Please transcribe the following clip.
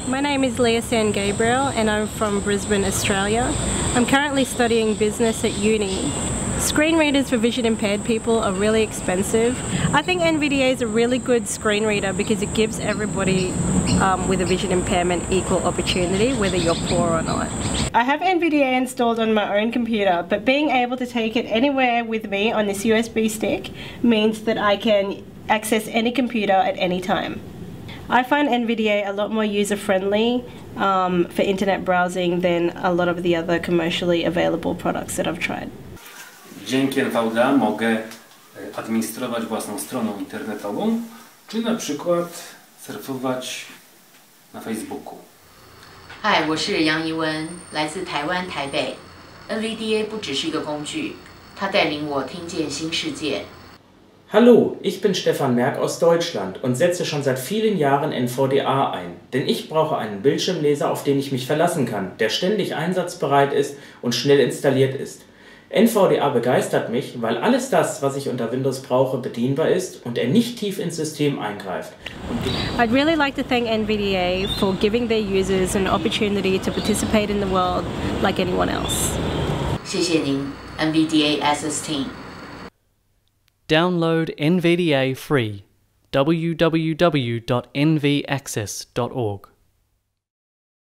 My name is Leah San Gabriel and I'm from Brisbane, Australia. I'm currently studying business at uni. Screen readers for vision impaired people are really expensive. I think NVDA is a really good screen reader because it gives everybody with a vision impairment equal opportunity, whether you're poor or not. I have NVDA installed on my own computer, but being able to take it anywhere with me on this USB stick means that I can access any computer at any time. I find NVDA a lot more user-friendly for internet browsing than a lot of the other commercially available products that I've tried. Dzięki NVDA mogę administrować własną stroną internetową, czy na przykład surfować na Facebooku. 嗨，我是杨怡文，来自台湾台北。NVDA 不只是一个工具，它带领我听见新世界。 Hallo, ich bin Stefan Merck aus Deutschland und setze schon seit vielen Jahren NVDA ein, denn ich brauche einen Bildschirmleser, auf den ich mich verlassen kann, der ständig einsatzbereit ist und schnell installiert ist. NVDA begeistert mich, weil alles das, was ich unter Windows brauche, bedienbar ist und er nicht tief ins System eingreift. I'd really like to thank NVDA for giving their users an opportunity to participate in the world like anyone else. 谢谢您 NVDA Access Team. Download NVDA free. www.nvaccess.org